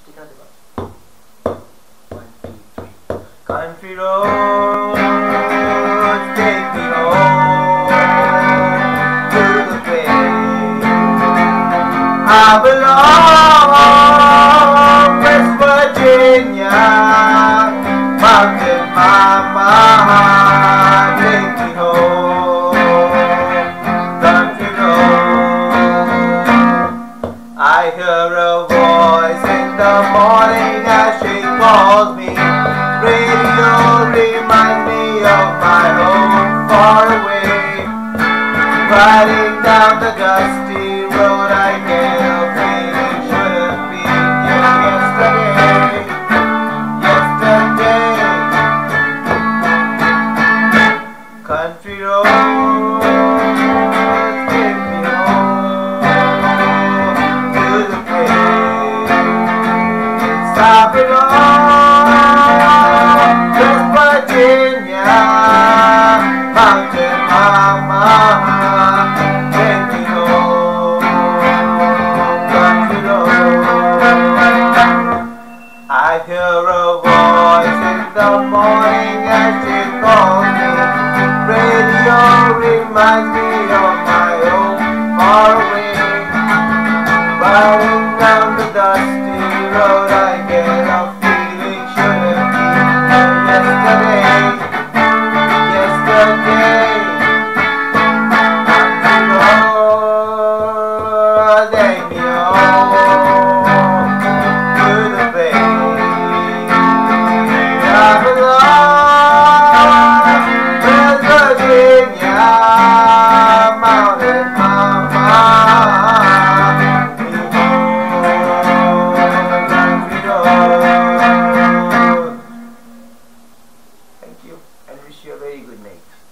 Take out the box. 1, 2, 3. Country roads, take me home to the place I belong, West Virginia, Mountain Mama, take me home, country road. I hear a voice in the morning as she calls me. Radio reminds me of my home far away. Riding down the dusty road, I get a feeling should have been here yesterday. Yesterday, country roads, take me home to the place I belong, West Virginia, Mountain Mama, take me home, country road. I hear a voice in the morning as she calls me. Radio reminds me of my home far away. Riding down the dusty road, I get a feeling should have been here yesterday. Yesterday, country road, take me home to the place I belong, West Virginia, Mountain Mama, take me home, country road. Thank you, and wish you a very good night.